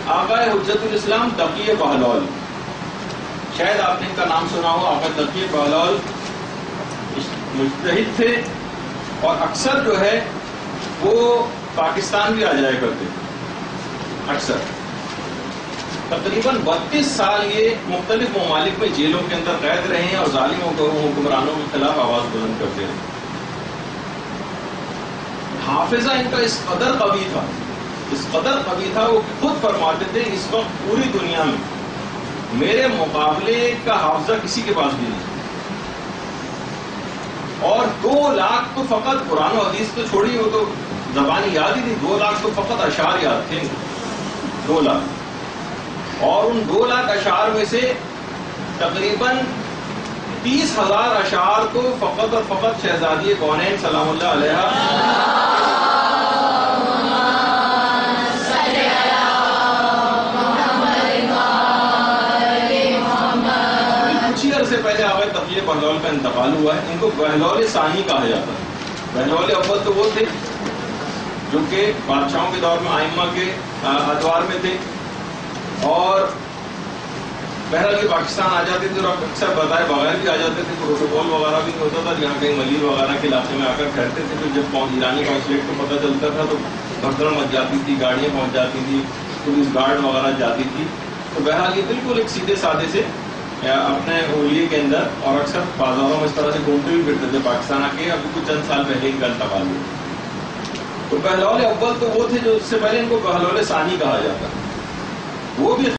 آقا حجت الاسلام تقی بہلول، شاید آپ نے ان کا نام سنا ہو. آقا تقی بہلول مجتہد تھے اور اکثر جو ہے وہ پاکستان بھی آ جایا کرتے اکثر. تقریباً 32 سال یہ مختلف ممالک میں جیلوں کے اندر قید رہے ہیں اور ظالموں کو حکمرانوں کے خلاف آواز بلند کرتے رہے. حافظہ ان کا اس قدر قوی تھا، اس قدر قوی تھا، وہ خود فرماتے تھے اس وقت پوری دنیا میں میرے مقابلے کا حافظہ کسی کے پاس بھی نہیں. اور 2 لاکھ تو فقط قرآن و حدیث تو چھوڑی، وہ تو زبانی یاد ہی تھی. 2 لاکھ تو فقط اشعار یاد تھے، 2 لاکھ. اور ان 2 لاکھ اشعار میں سے تقریباً 30,000 اشعار کو فقط اور فقط شہزادی کونین سلام اللہ علیہ کچھ ہی عرصے پہلے آقا تقی بہلول کا انتقال ہوا ہے. ان کو بہلول ثانی کہا جاتا ہے. بہلول اول تو وہ تھے جو کہ بادشاہوں کے دور میں ائمہ کے ادوار میں تھے، اور بہرحال یہ پاکستان آ جاتے تھے اور اکثر بتائے بغیر بھی آ جاتے تھے. پروٹوکول وغیرہ بھی نہیں ہوتا تھا، یہاں کہیں ملیل وغیرہ کے علاقے میں آ کر ٹھہرتے تھے. پھر جب ایرانی کانسولیٹ کو پتہ چلتا تھا تو بھگدڑ مچ جاتی تھی، گاڑیاں پہنچ جاتی تھی، پولیس گارڈ وغیرہ جاتی تھی. تو بہرحال یہ بالکل ایک سیدھے سادے سے اپنے حلیے کے اندر، اور اکثر بازاروں میں اس طرح سے گھومتے بھی پھرتے تھے پاکستان آ کے. ابھی کچھ چند سال پہلے ان کا انتقال ہوا. تو بہلول اول تو وہ تھے جو اس سے پہلے ان کو بہلول ثانی کہا جاتا. وہ بھی